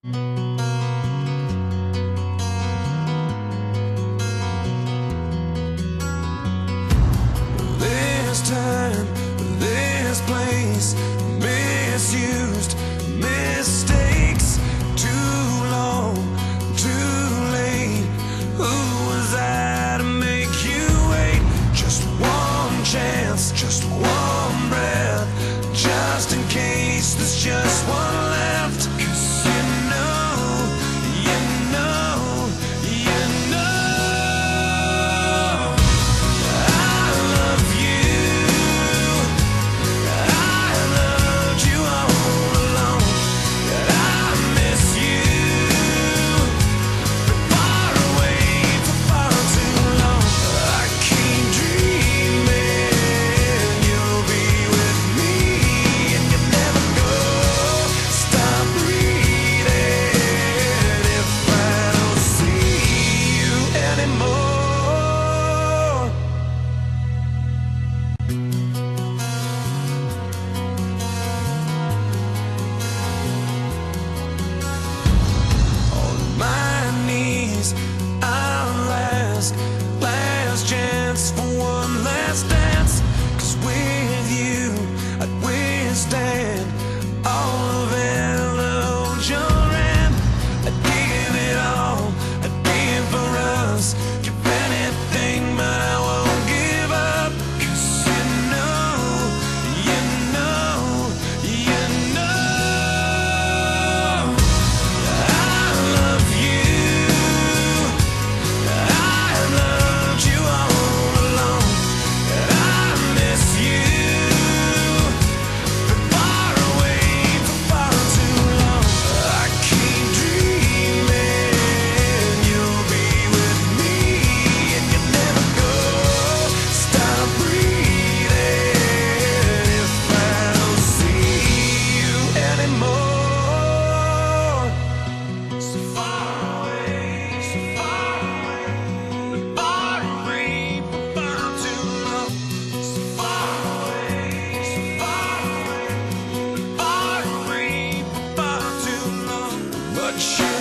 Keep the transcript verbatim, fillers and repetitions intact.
This time, this place, misused mistakes, too long, too late. Who was I to make you wait? Just one chance, just one breath, just in case there's just one left. 'Cause you know, you know, you know I love you. I loved you all along. I miss you. Been far away for far too long. I keep dreaming you'll be with me, and you never go. Stop breathing if I don't see you anymore. On my knees, I'll ask, last chance for one last dance. 'Cause with you, I'd withstand all of Elohim. I'd give it all, I'd give for us, give anything, but I won't give up. 'Cause you know, you know, you know I love you. I loved you all along. I miss you. Been far away for far too long. I keep dreaming you'll be with me, and you never go. Stop breathing if I don't see you anymore. So far away, so far away, been far away for far too long. So far away, so far away, been far away for far too long. But you